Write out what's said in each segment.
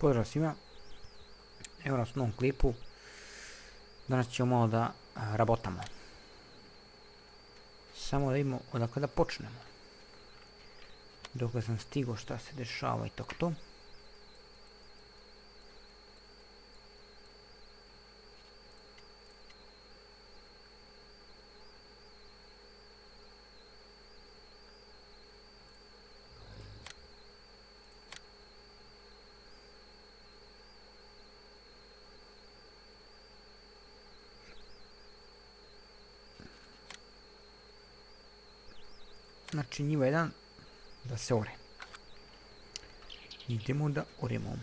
Pozdrav svima, evo nas u novom klipu. Danas ćemo malo da rabotamo. Samo da vidimo odakle da počnemo. Dokle sam stigao, šta se dešava i tako to. Znači njiva jedan da se ore. Idemo da oremo.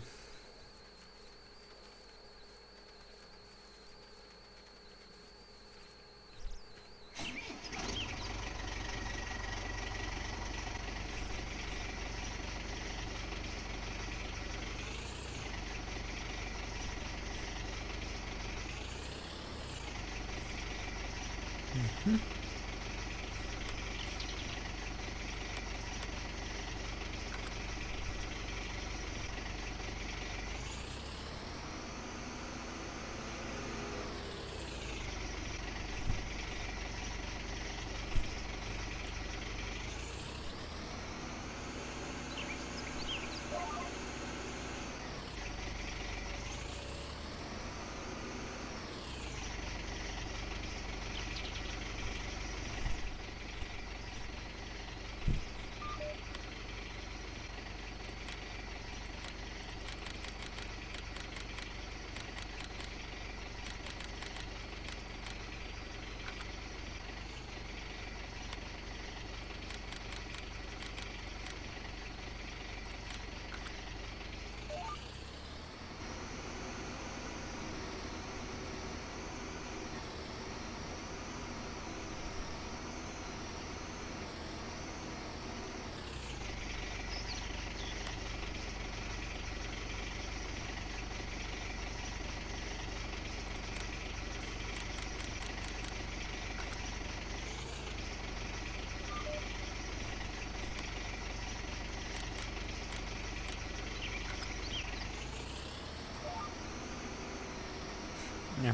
Ne.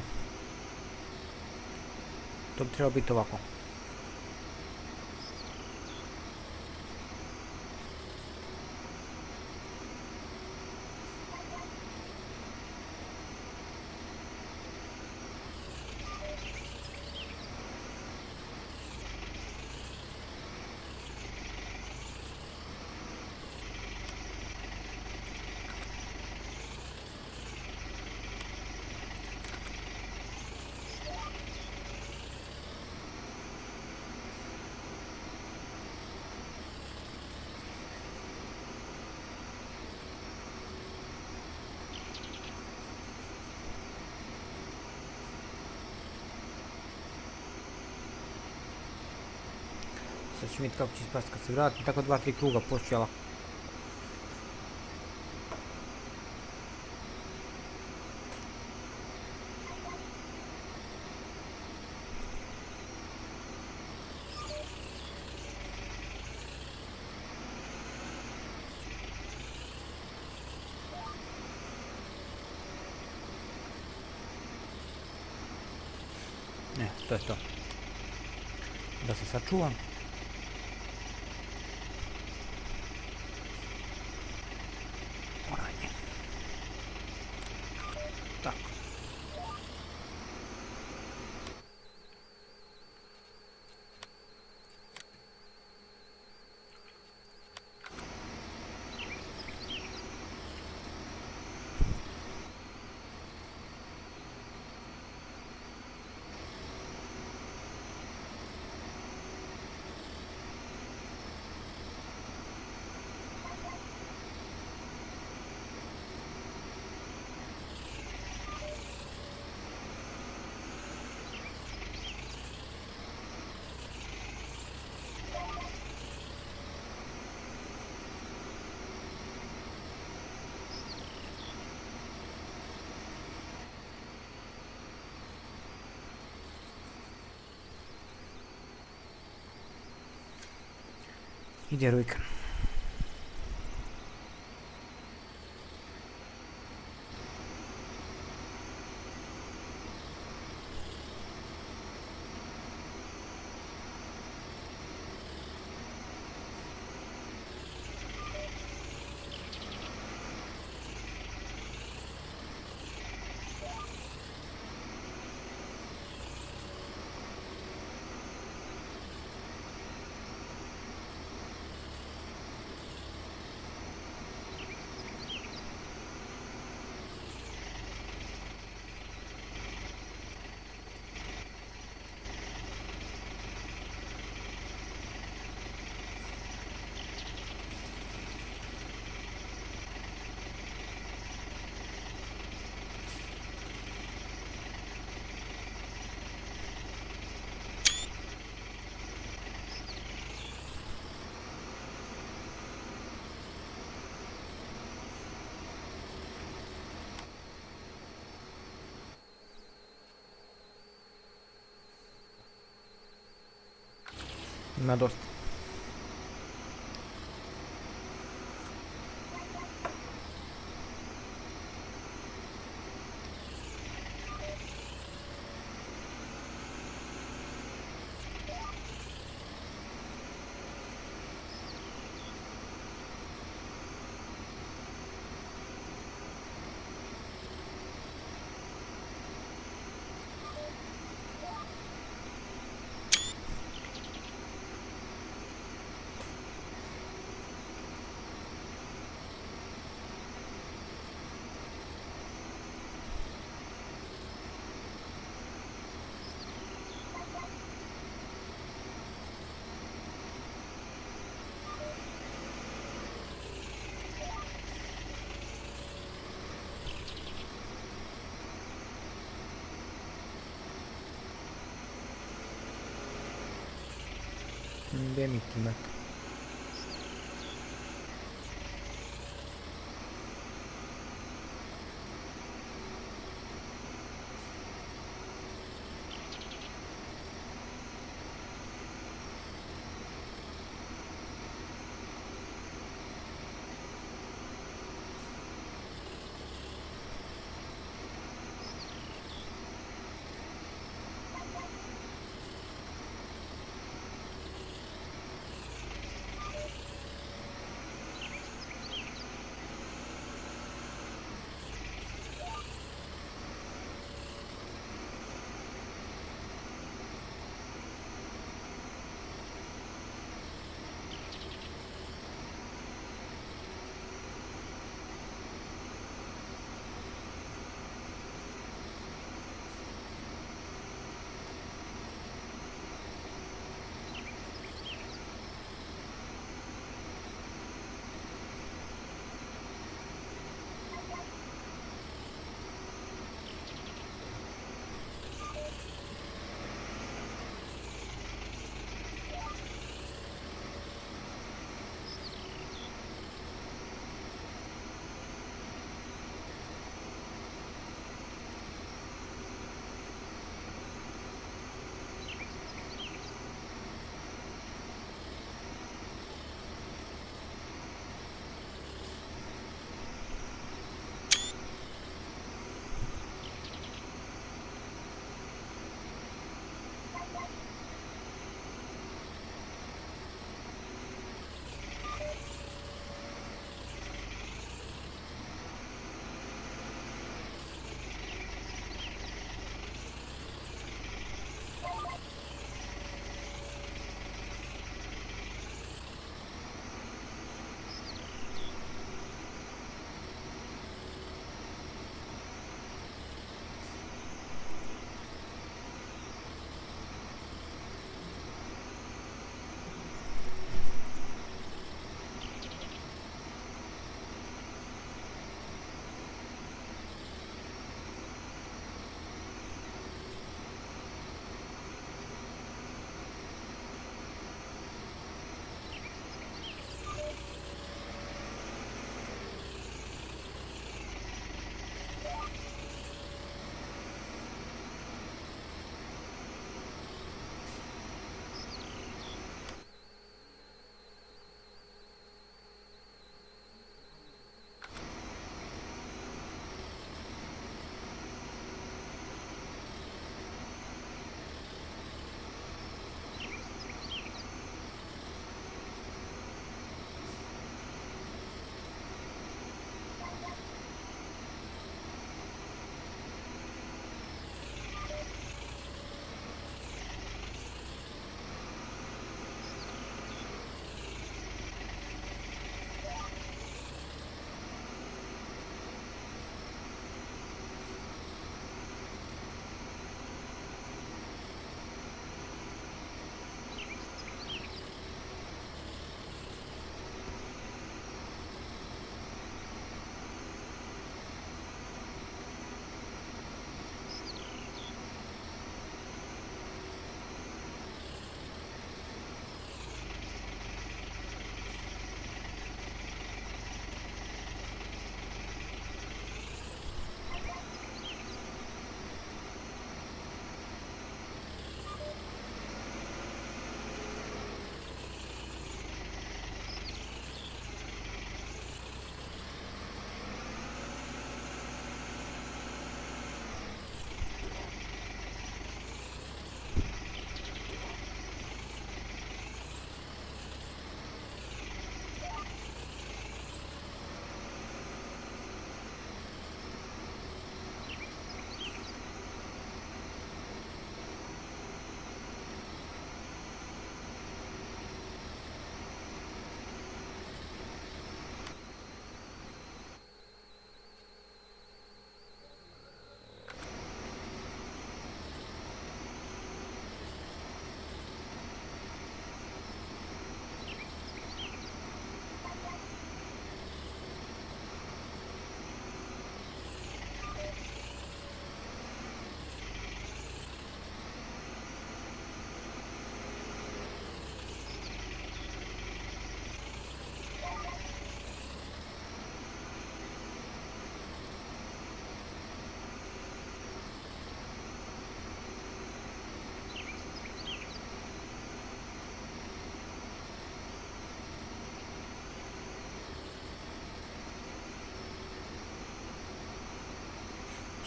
To bi trebalo biti ovako. Sad ću vidjeti kako će ispasti kad se vratim, tako 2-3 kruga pošću ja lako. Ne, to je to. Da se sačuvam. Oranje. Tako. Ide Rujkan. Ima dosta. Gdje mi timak?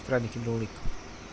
radi hidrolika.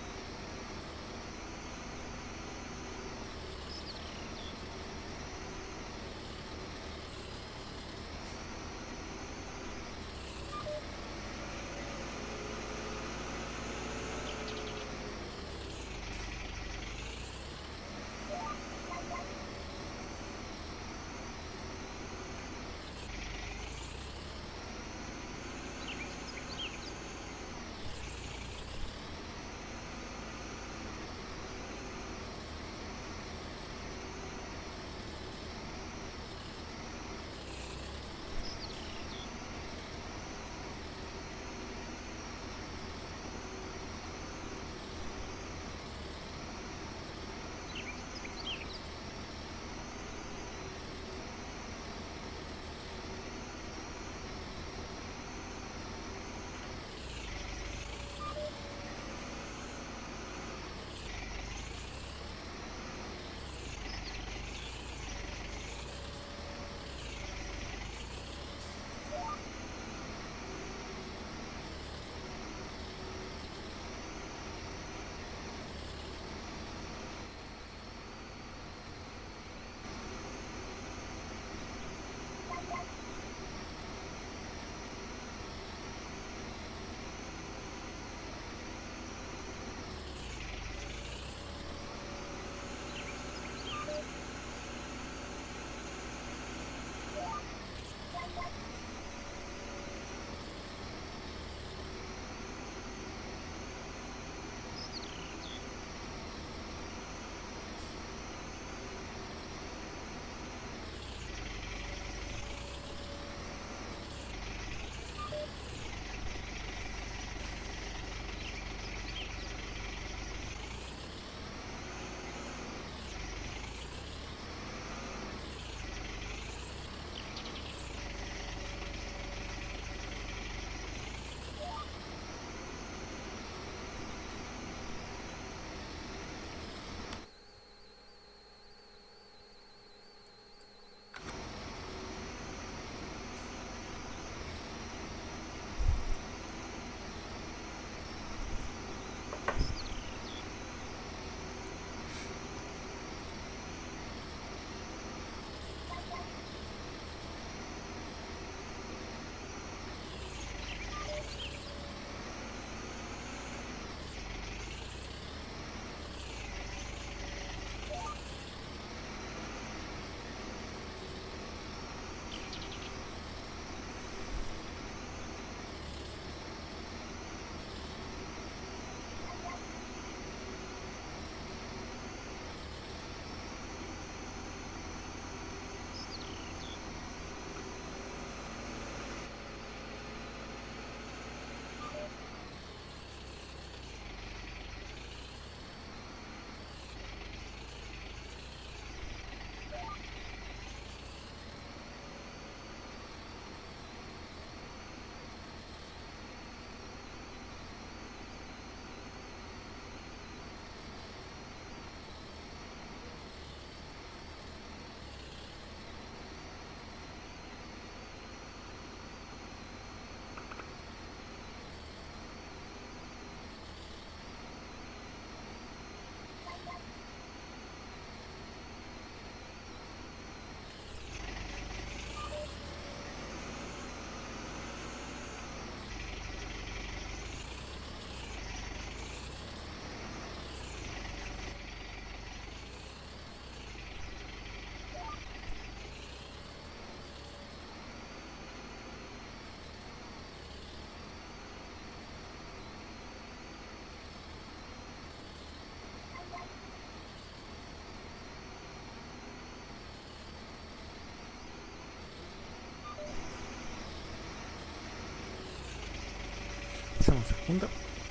Samo sekunda.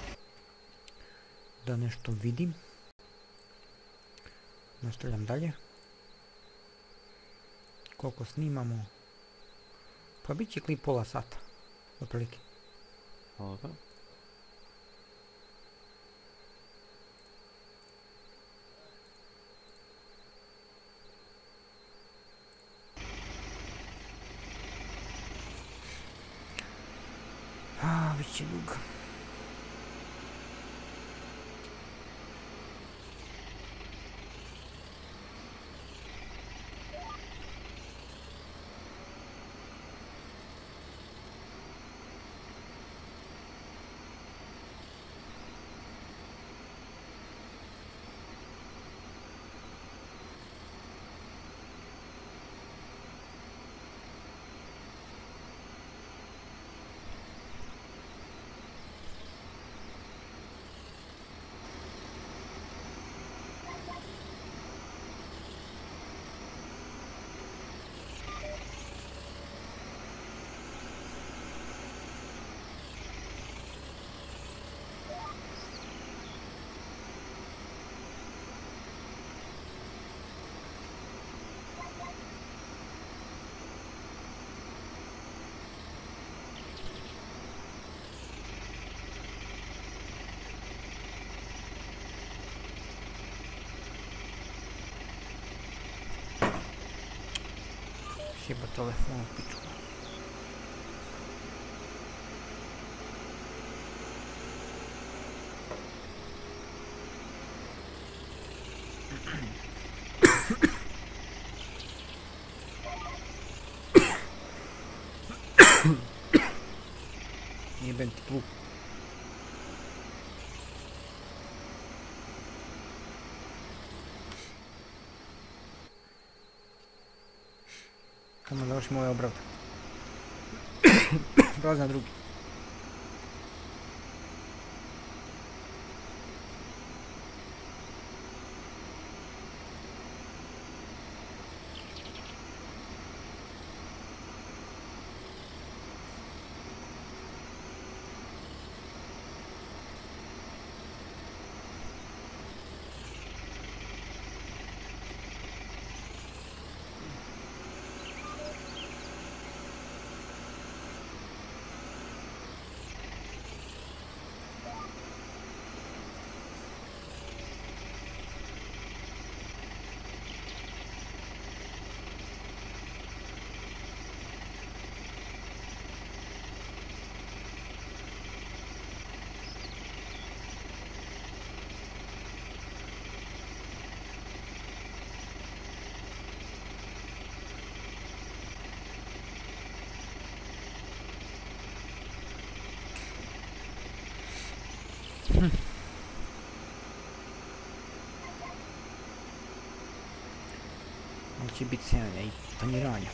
Da nešto vidim. Nastavljam dalje. Koliko snimamo? Pa bit će klip pola sata. Otprilike. Dobro. Bit će dug. Sjeba telefon u pičku. Jebem ti pluk. Kamo završimo ovaj obravdak. Prolaz na drugi. Ovo će biti sejanja i paniranja.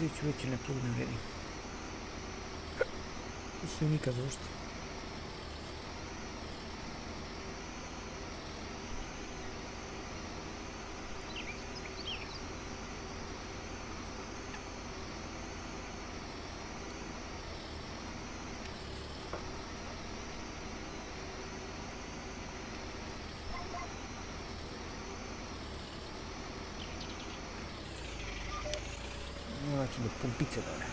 poziciju, već ne plug ne vredi. Sve nikad završiti. Morat ću da pumpice dole.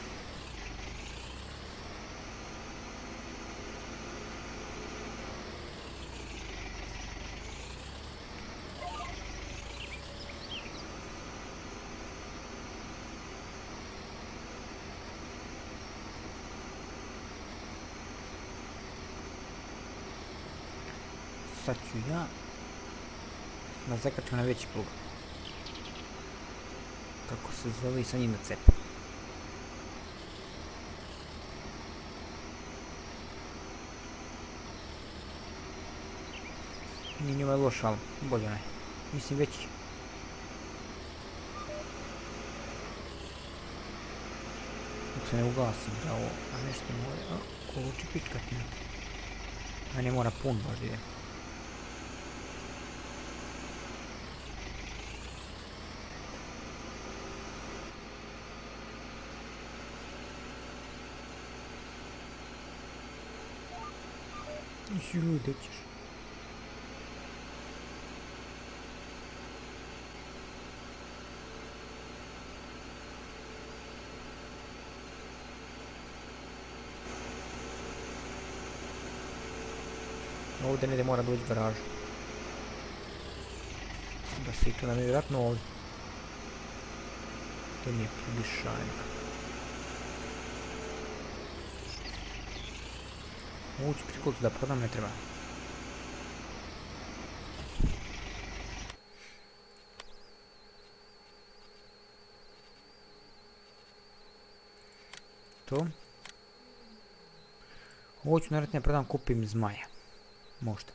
Sad ću ja da zakačem na veći plug. Kako se zove i sa njim da cepa. Nije njima je loš, ali bolje ne. Mislim veći. Dok se ne ugasim da ovo, a nešto mora, ko uči pitkati. A ne mora pun baš ide. Juj, gdje ćeš? Ovdje negdje mora doći garažu. Da se i to nam je vjerojatno ovdje. To nije približajnika. Ovo ću prikuti da prodam, ne treba. To. Ovo ću naravno ne prodam, kupim zmaja. Možda.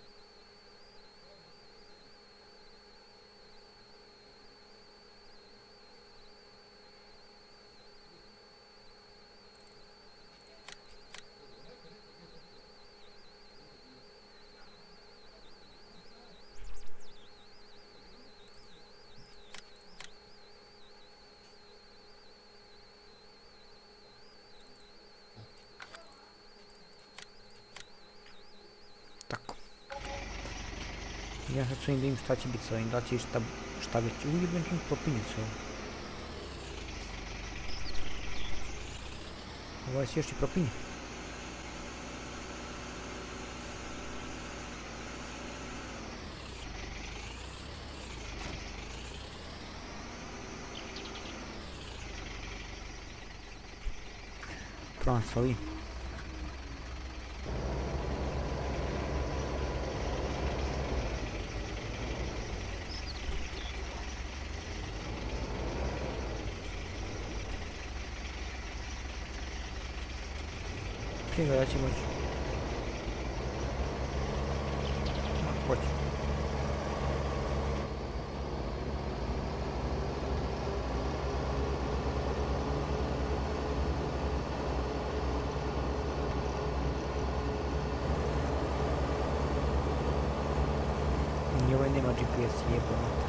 Ja sad s ovim vidim šta će biti s ovim, da će šta već uvijek nekim popinjati s ovim. Ovaj se još i propinje. Probam s ovim. Čega ja ću moći? Hoću. Ni ovaj nema GPS, jebano.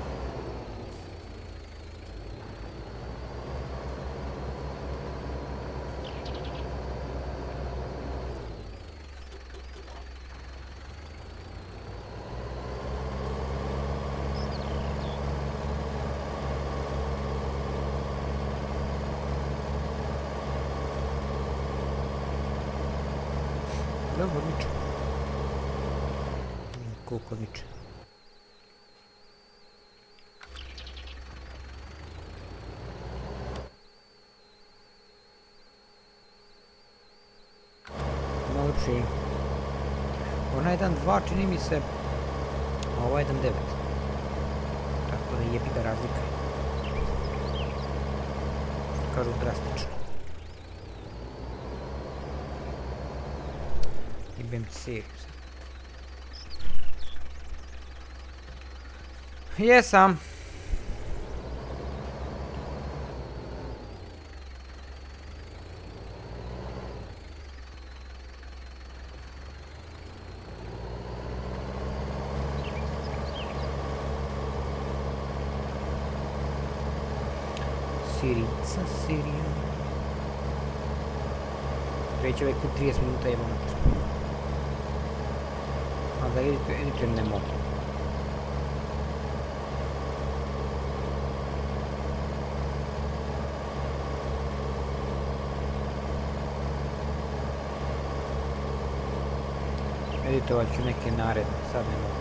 Evo odlično. Koliko odlično. Najlepše je. Ona je 1.2 čini mi se, a ova je 1.9. Tako da jebi ga razlika. Kažu drastično. Jebem seriju sad. Jesam. Sirica, Sirija. Kreće uvijek u 30 minuta jebamo mater. Ali da editujem ne mogu. Editovat ću neke naredne, sad ne mogu.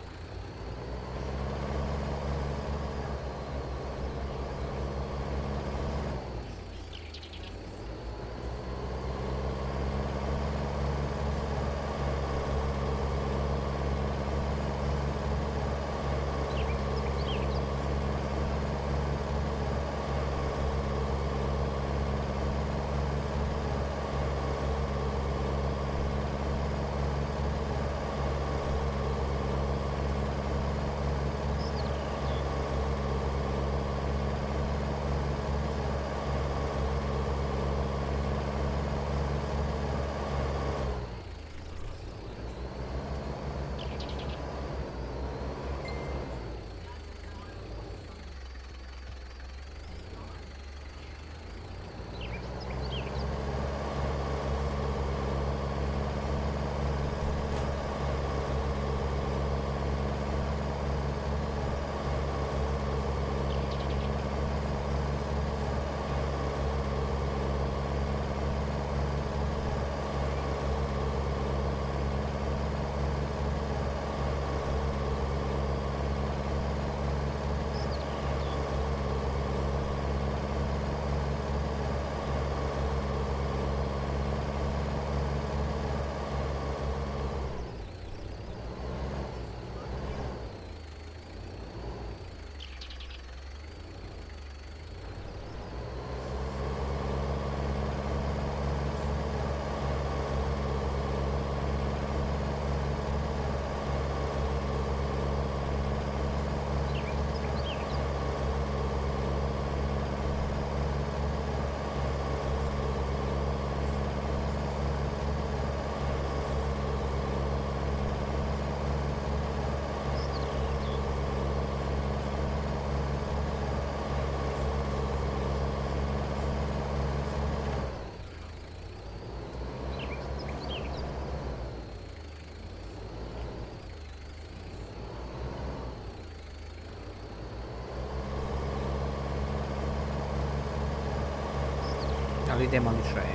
Ali idemo li šaje.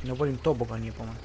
Ne volim to, boga nije po meni.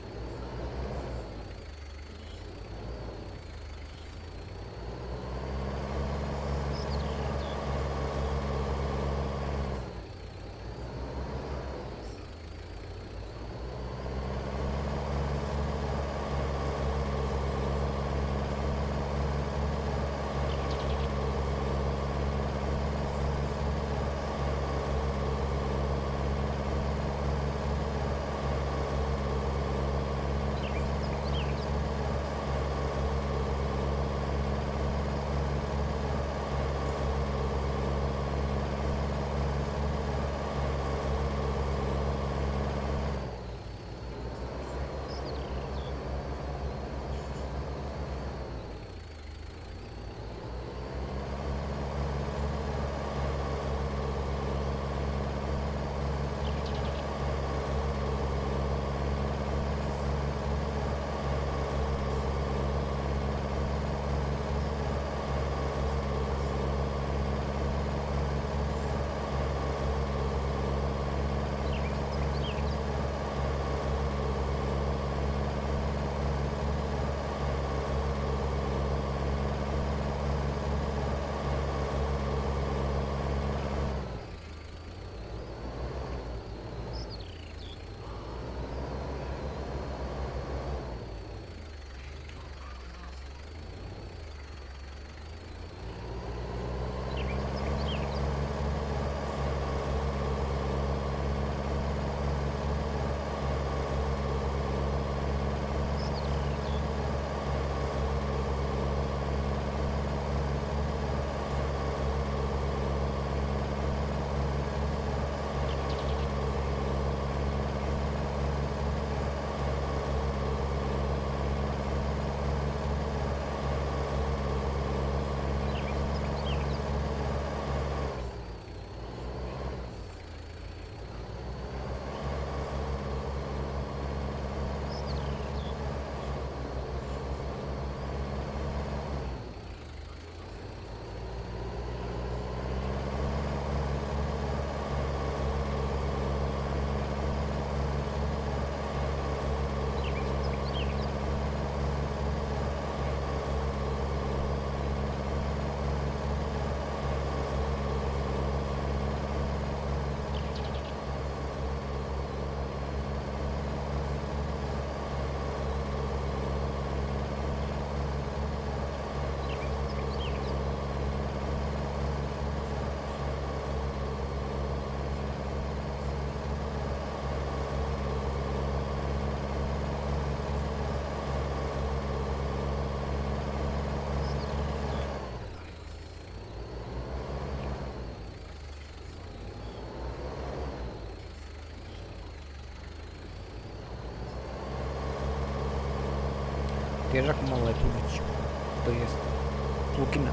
Težak malo je Tudić, to jest Lukina.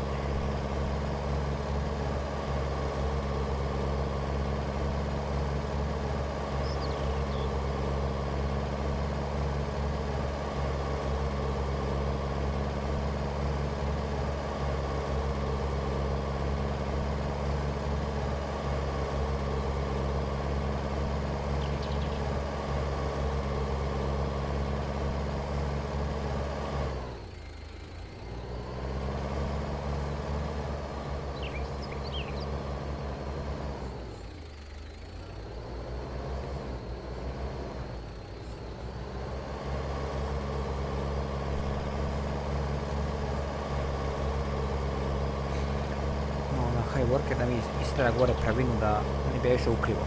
Worker da mi istraja gore pravinu da ne bi išao ukrivo.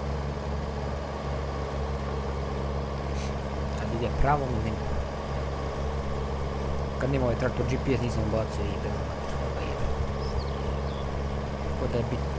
Sad ide pravo, ne. Kad nema ovaj traktor GPS nisam ubacio i idemo da ide. Tako da je bitno.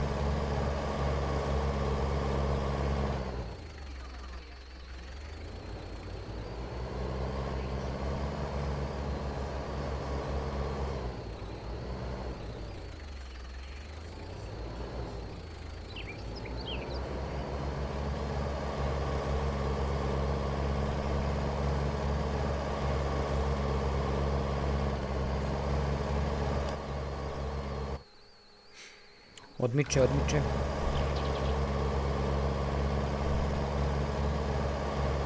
Odmiče.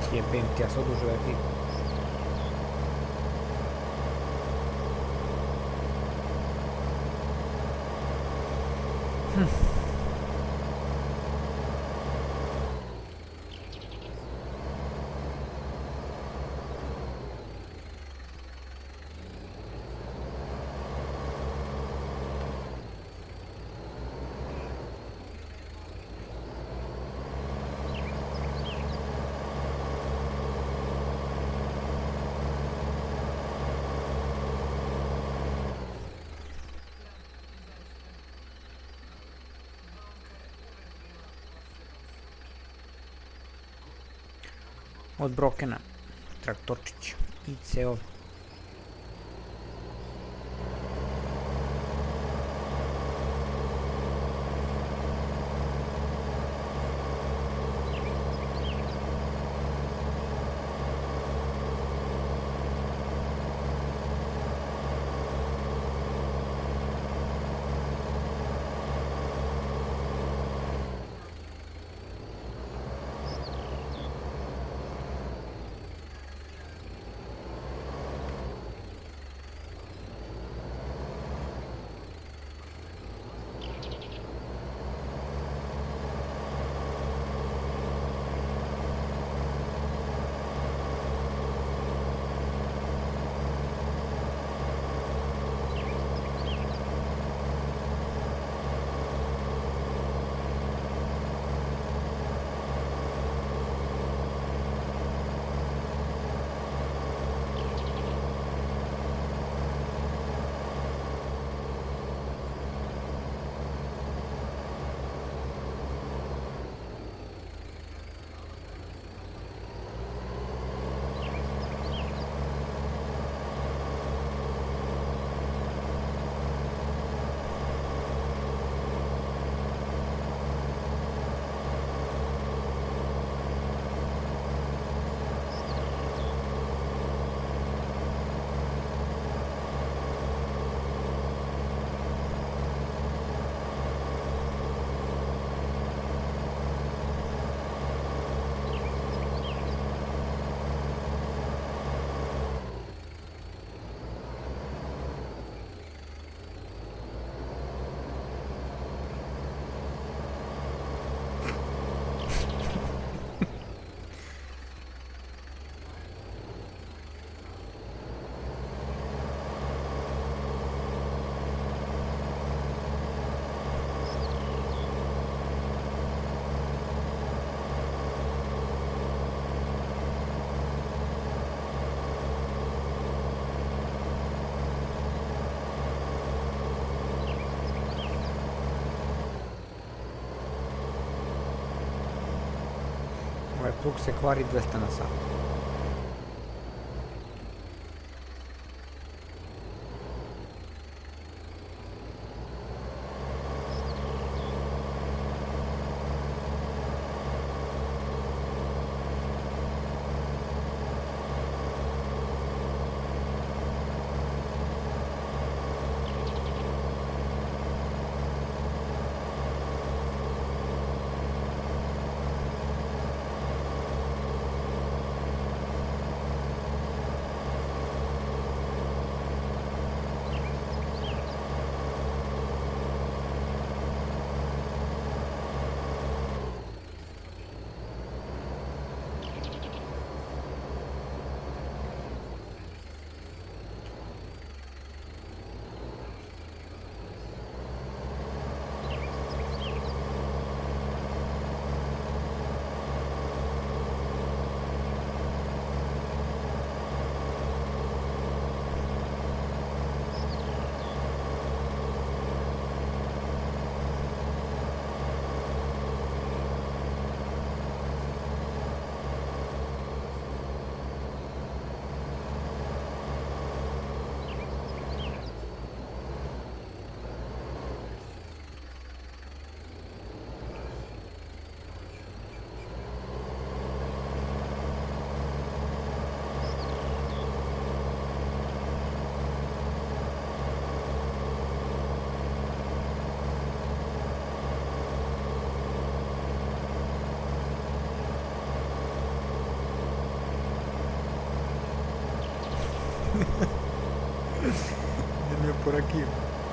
Jebem ti, ja se odužuje ti. Od Brokena, traktorčić, ICO. Ovaj plug se kvari 200 na sat. Idem ja po rakiju.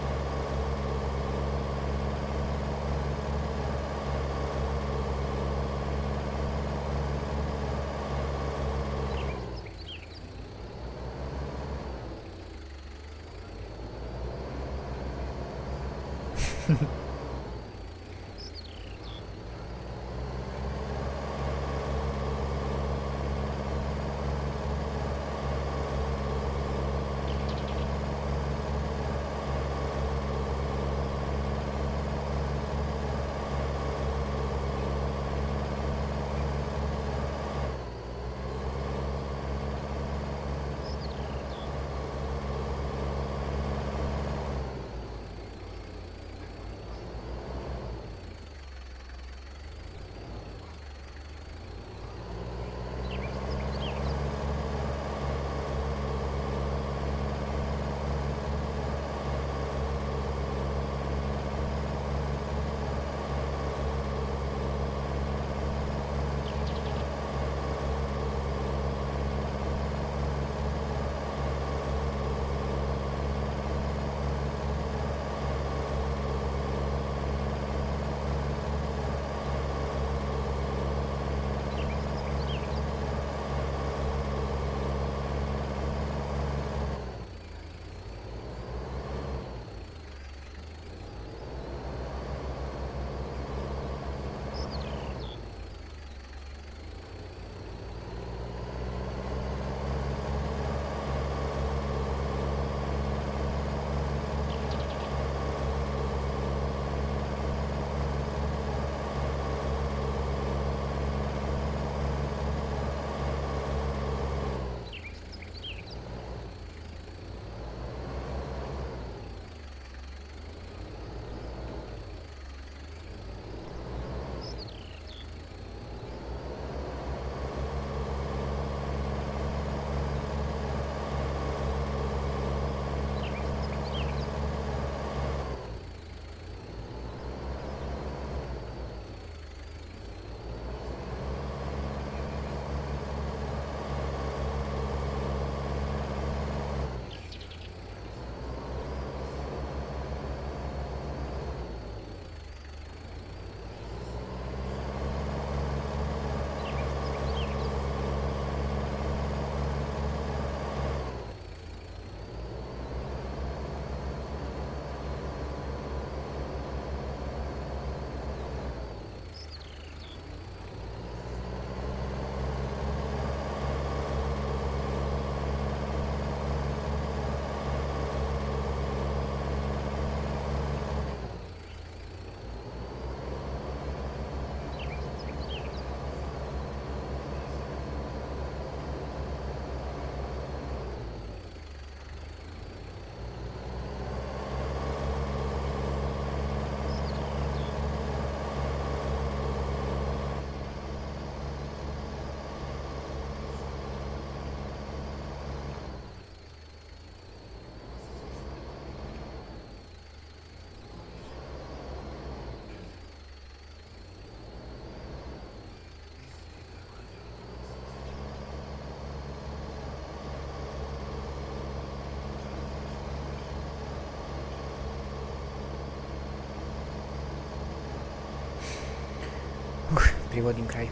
Privodim kraj.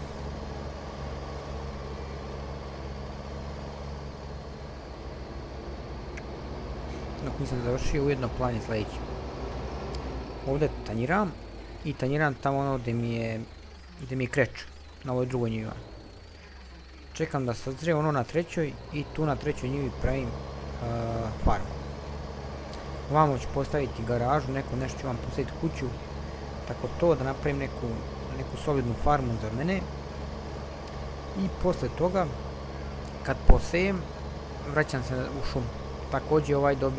Dok nisam završio, ujedno plan je sljedeći. Ovdje tanjiram i tanjiram tamo ono gdje mi je kreć, na ovoj drugoj njivi. Čekam da sazre ono na trećoj i tu na trećoj njivi pravim farmu. Ovamo ću postaviti garažu, nešto ću vam postaviti kuću, tako to da napravim neku solidnu farmu za mene. I poslije toga, kad posejem, vraćam se u šumu. Također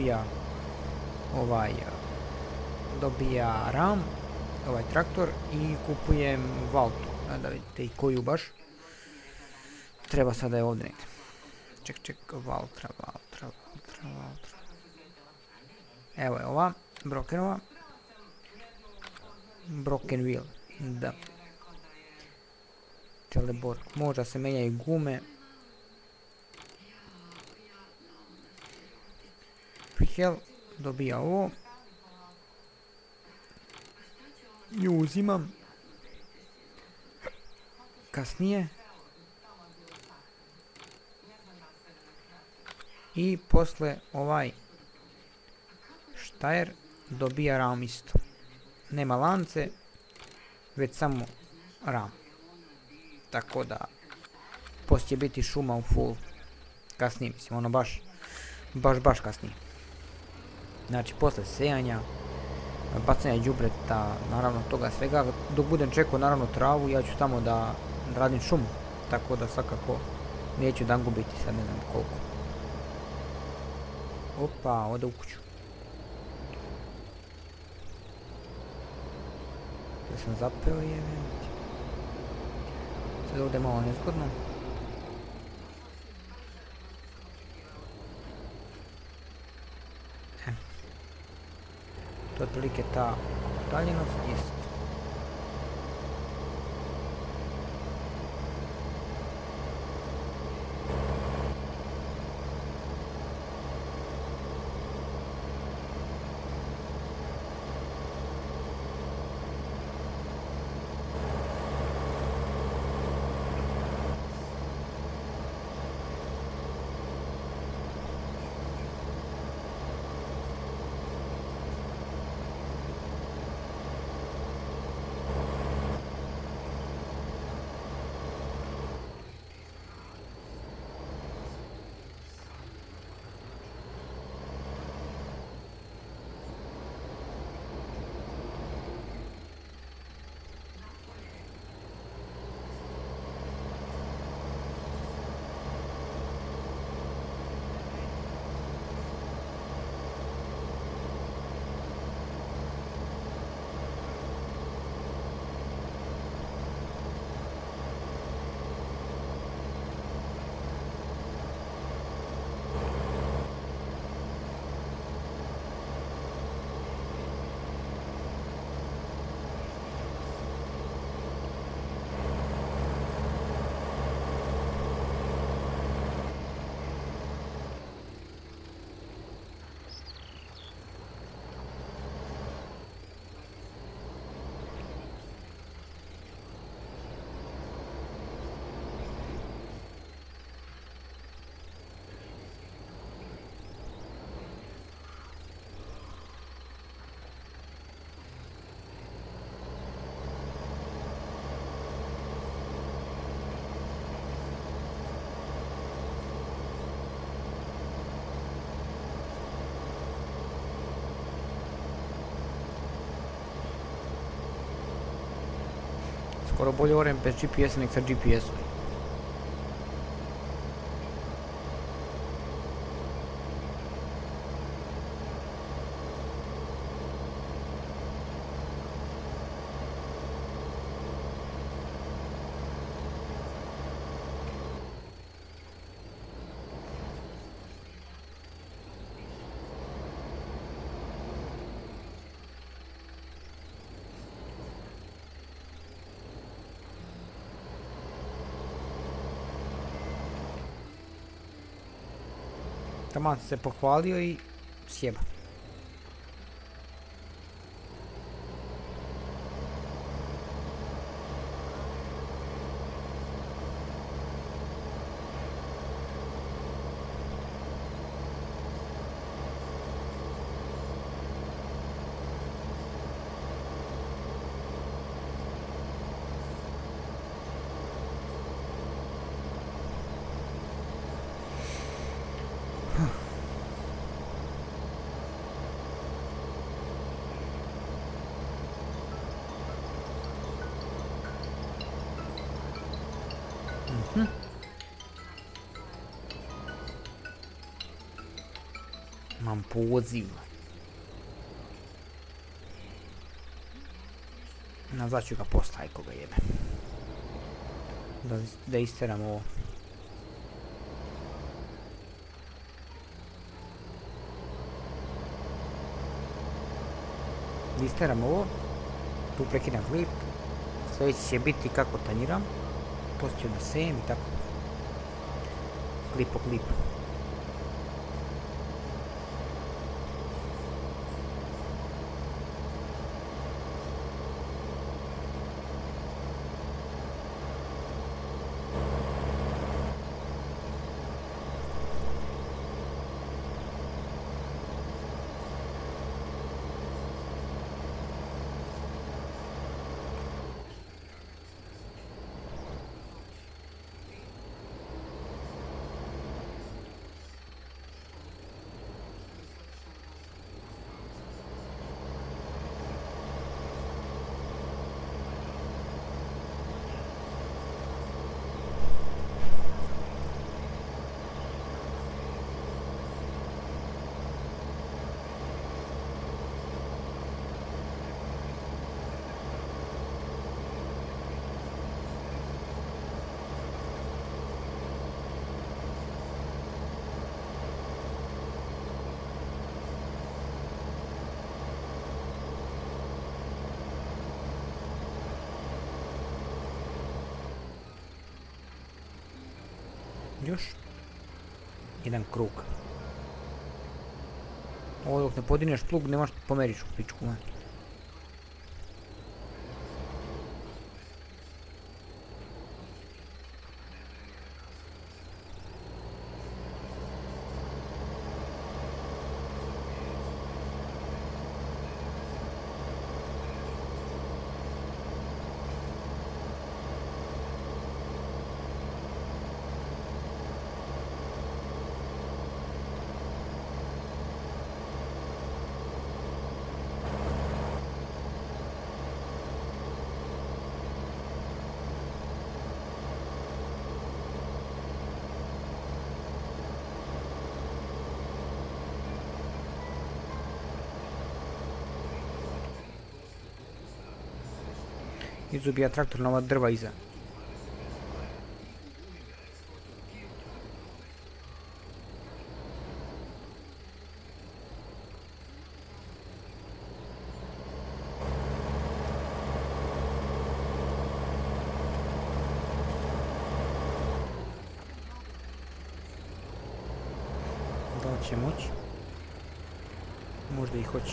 dobija ram, ovaj traktor, i kupujem valtu, da vidite i koju baš. Treba sada je ovdje negdje. Ček, valtra. Evo je ova, Brokenova. Broken wheel, da. Telebor, možda se menjaju gume. Hel dobija ovo. Nju uzimam. Kasnije. I posle ovaj Štajer dobija ram isto. Nema lance, već samo ram. Tako da poslije će biti šuma u full. Kasnije mislim, ono baš kasnije. Znači posle sejanja, bacanja đubreta, naravno toga svega, dok budem čekao naravno travu, ja ću tamo da radim šumu. Tako da svakako neću dan gubiti, sad ne znam koliko. Opa, ode u kuću. Ja sam zapeo je. Sad ovdje malo nezgodno. To je otprilike ta udaljenost, jest. Skoro bolje orem bez GPS-a nek sa GPS-om. Taman se pohvalio i sjeba. Mam poziv. Nazvat ću ga postaj koga jebe. Da isteram ovo. Da isteram ovo. Tu prekidam klip. Sljedeći će biti kako tanjiram. Poslije ću da sejem i tako. Klip po klipu. još. Jedan krug. Ovo dok ne podigneš plug ne možeš pomeriš u pičku. Izubija traktor na ova drva iza. Da li će moći? Možda i hoće.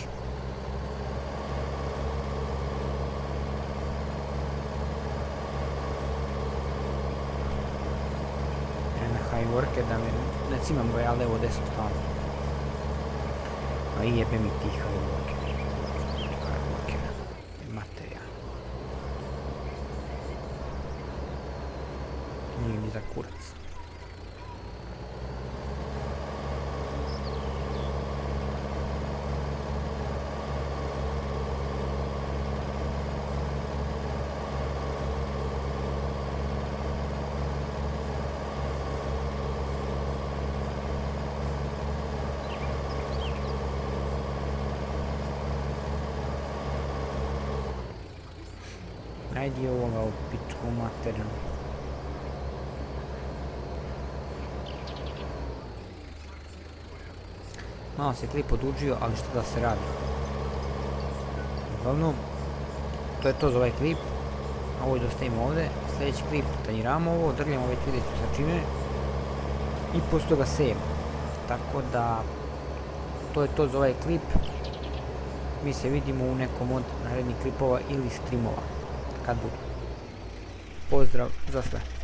Worker da mi ne cimam ga ja levo desno stalno. A i jebe mi ti high worker. Materija. Nije ni za kurac. Ajde ovoga u pičku materiju. Malo se klip odužio, ali što da se radi. Uglavnom, to je to za ovaj klip. Ovo je dostavimo ovdje. Sljedeći klip tanjiramo ovo, drljamo već vidjet ću sa čime. I poslije toga sejemo. Tako da, to je to za ovaj klip. Mi se vidimo u nekom od narednih klipova ili streamova. Kad budu. Pozdrav za sve.